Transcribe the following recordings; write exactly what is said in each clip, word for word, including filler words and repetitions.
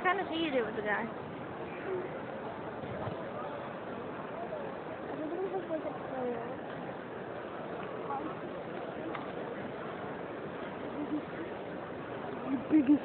kind of see you do with the guy. Everybody has like a prayer. You biggest.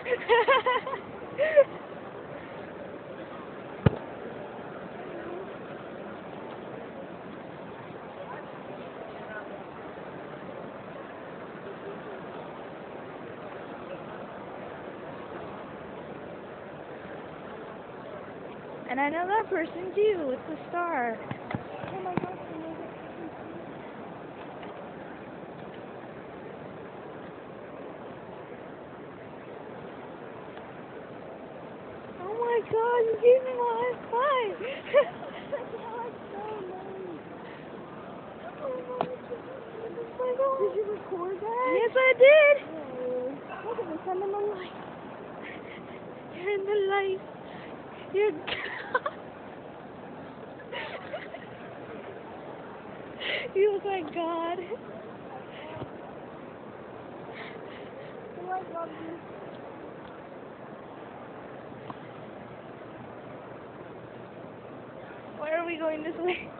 And I know that person too. It's a star. Oh my gosh, you know that. Oh my God! You gave me a high five. Did you record that? Yes, I did. Yay. Look at this, I'm in the light. You're in the light. You're. You look like God. Oh, I love you. Why are we going this way?